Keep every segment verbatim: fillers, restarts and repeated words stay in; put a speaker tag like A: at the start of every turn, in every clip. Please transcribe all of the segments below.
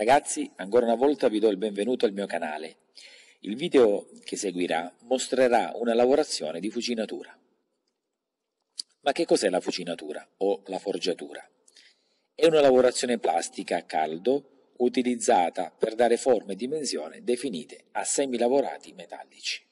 A: Ragazzi, ancora una volta vi do il benvenuto al mio canale. Il video che seguirà mostrerà una lavorazione di fucinatura. Ma che cos'è la fucinatura o la forgiatura? È una lavorazione plastica a caldo utilizzata per dare forma e dimensione definite a semilavorati metallici.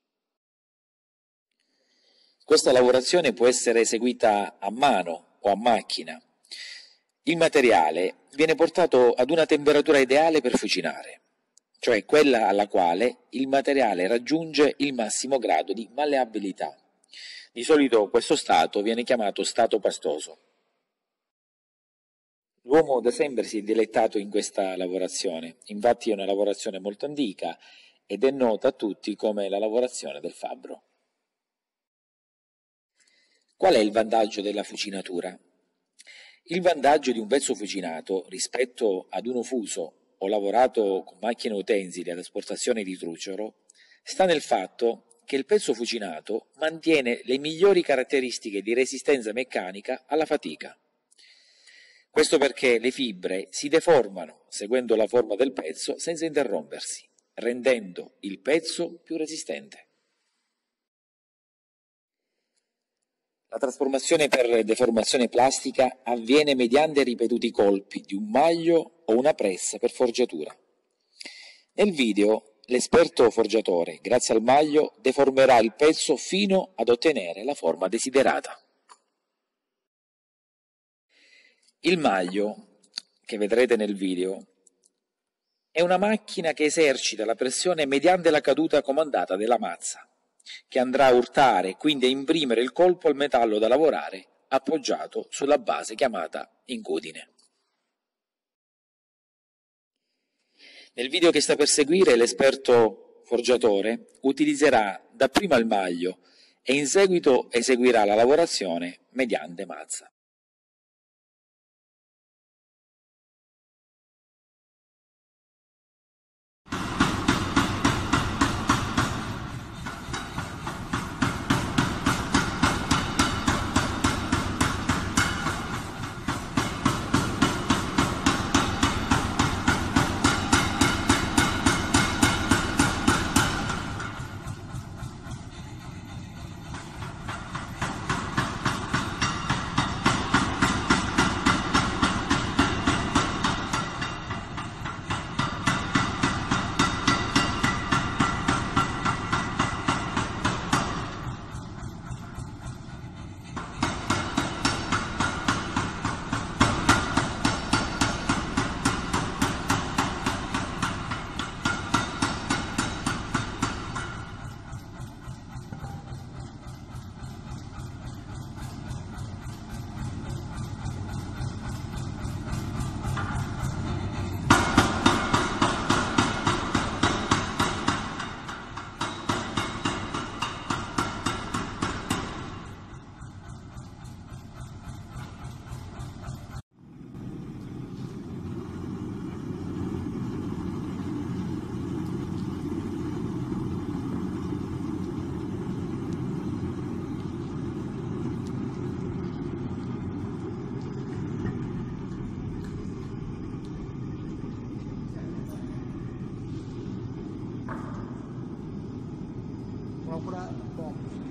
A: Questa lavorazione può essere eseguita a mano o a macchina. Il materiale viene portato ad una temperatura ideale per fucinare, cioè quella alla quale il materiale raggiunge il massimo grado di malleabilità. Di solito questo stato viene chiamato stato pastoso. L'uomo da sempre si è dilettato in questa lavorazione, infatti è una lavorazione molto antica ed è nota a tutti come la lavorazione del fabbro. Qual è il vantaggio della fucinatura? Il vantaggio di un pezzo fucinato rispetto ad uno fuso o lavorato con macchine utensili ad esportazione di trucciolo sta nel fatto che il pezzo fucinato mantiene le migliori caratteristiche di resistenza meccanica alla fatica. Questo perché le fibre si deformano seguendo la forma del pezzo senza interrompersi, rendendo il pezzo più resistente. La trasformazione per deformazione plastica avviene mediante ripetuti colpi di un maglio o una pressa per forgiatura. Nel video l'esperto forgiatore, grazie al maglio, deformerà il pezzo fino ad ottenere la forma desiderata. Il maglio, che vedrete nel video, è una macchina che esercita la pressione mediante la caduta comandata della mazza, che andrà a urtare e quindi a imprimere il colpo al metallo da lavorare appoggiato sulla base chiamata incudine. Nel video che sta per seguire l'esperto forgiatore utilizzerà dapprima il maglio e in seguito eseguirà la lavorazione mediante mazza.
B: Procura bom.